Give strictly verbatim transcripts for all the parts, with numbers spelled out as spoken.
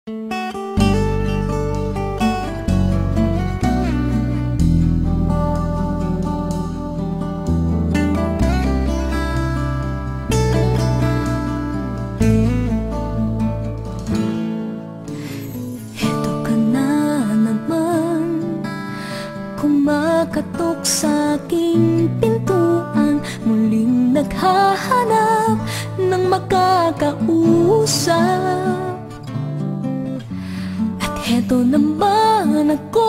Kumakatok sa aking pintuan, muling naghahanap ng makakausap. At heto naman ako,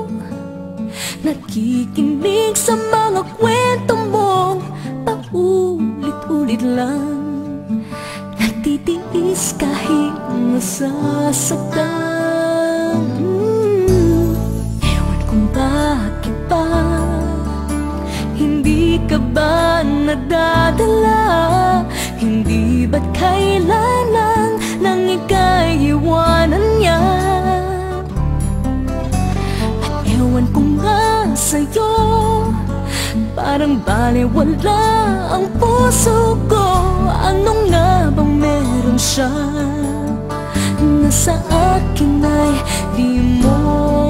nakikinig sa mga kwento mo. Paulit-ulit lang, nagtitiis kahit nasasaktan. Bakit ba hindi ka ba nadadala? Hindi ba't kailangan nang ika'y iwanan niya? At ewan ko nga sa'yo, parang baliwala ang puso ko. Ano nga bang meron siya na sa akin ay di mo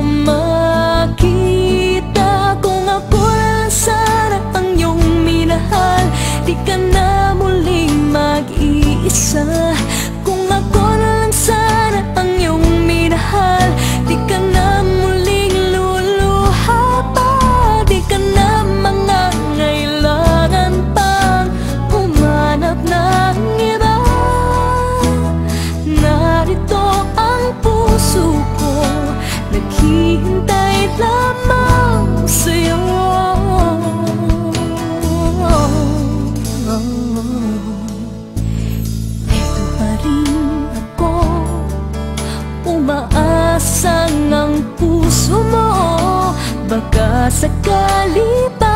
makita? Kung ako lang sana ang iyong minahal, di ka na muling mag-iisa. Kung ako lang sana ang iyong minahal, di ka na muling luluha pa. Di ka na mangangailangan pang humanap ng iba. Narito ang puso ko, naghihintay lamang sa'yo. Ito pa rin ako, umaasang ang puso mo. Baka sakali pa